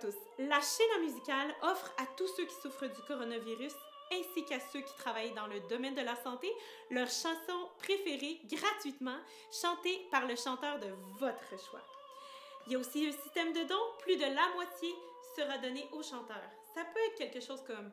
tous. La chaîne musicale offre à tous ceux qui souffrent du coronavirus ainsi qu'à ceux qui travaillent dans le domaine de la santé leurs chansons préférées gratuitement, chantées par le chanteur de votre choix. Il y a aussi un système de dons, plus de la moitié sera donné au chanteur. Ça peut être quelque chose comme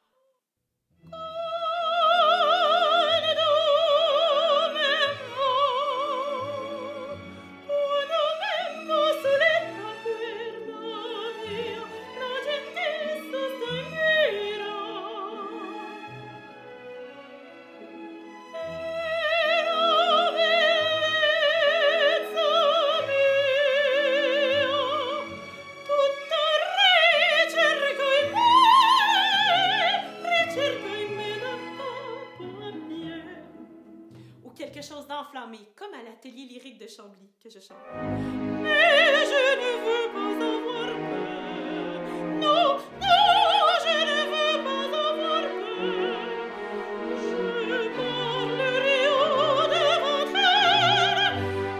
quelque chose d'enflammé, comme à l'atelier lyrique de Chambly que je chante. Mais je ne veux pas avoir peur. Non, non, je ne veux pas avoir peur. Je parlerai haut devant terre.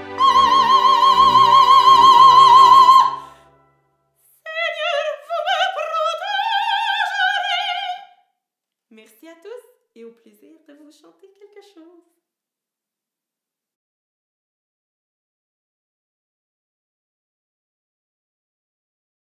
Seigneur, vous me protégerez. Merci à tous et au plaisir de vous chanter quelque chose.